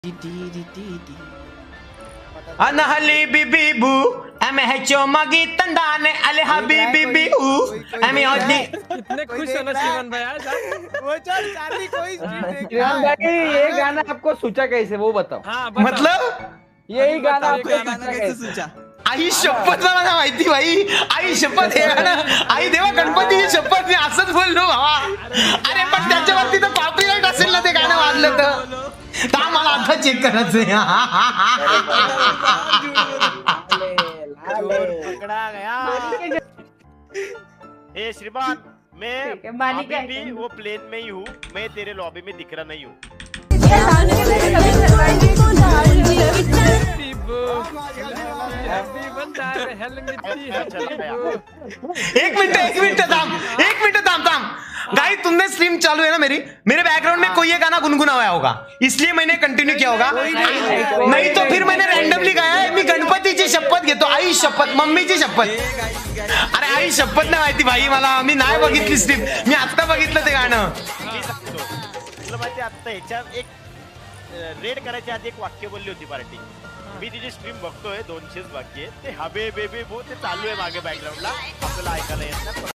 Anahali bibi bu, ame hecho magi tandane ale habibi bi u, ame odi. कितने खुश हो ना श्रीमान भाई आज वो चल चार्ली कोई श्रीमान भाई ये गाना आपको सूझा कैसे वो बताओ। हाँ मतलब यही गाना आपको कैसे सूझा? आई शपथ मला माहिती भाई, आई शपथ हे गाणं आई देवा गणपतीची शपथ मी असंच बोललो भावा. अरे पण त्याच्यावरती तर कॉपीराइट असेल ना ते गाणं वाजलं तर मला आता चेक करायचंय. पकड़ा गया। ए श्रीमान, मैं मानी क्या अभी भी वो प्लेन में ही हूँ, मैं तेरे लॉबी में दिख रहा नहीं हूँ. एक मिनट थाम. गाइस तुमने स्ट्रीम चालू है ना मेरे बैकग्राउंड में कोई ये गाना गुनगुना हुआ होगा, इसलिए मैंने कंटिन्यू किया होगा. नहीं तो फिर मैंने रैंडमली गाया है. मी गणपतीची शपथ घेतो, आई शपथ, मम्मीची शपथ. अरे आई शपथ नाही माहिती भाई मला, मी नाही बघितली स्ट्रीम, मी आता बघितलं ते गाणं. तुला माहिती आता ह्याच्यात एक रेड करायच्या आधी एक वाक्य बोलली होती पार्टी. मी तिची स्ट्रीम बघतोय, 200 वाक्य ते हबे बेबे बो ते चालू आहे मागे बॅकग्राऊंडला, आपल्याला ऐकायला येत नाही.